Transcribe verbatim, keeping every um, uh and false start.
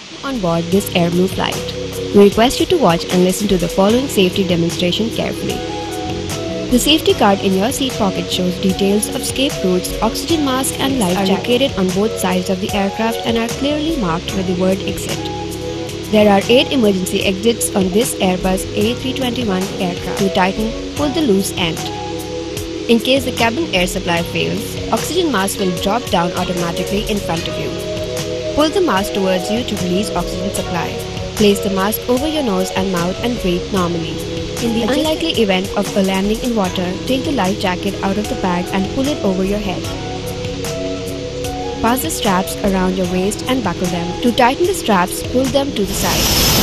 On board this Air Blue flight. We request you to watch and listen to the following safety demonstration carefully. The safety card in your seat pocket shows details of escape routes, oxygen mask and life jacket are located on both sides of the aircraft and are clearly marked with the word exit. There are eight emergency exits on this Airbus A three twenty-one aircraft. To tighten, pull the loose end. In case the cabin air supply fails, oxygen mask will drop down automatically in front of you. Pull the mask towards you to release oxygen supply. Place the mask over your nose and mouth and breathe normally. In the unlikely event of a landing in water, take the life jacket out of the bag and pull it over your head. Pass the straps around your waist and buckle them. To tighten the straps, pull them to the side.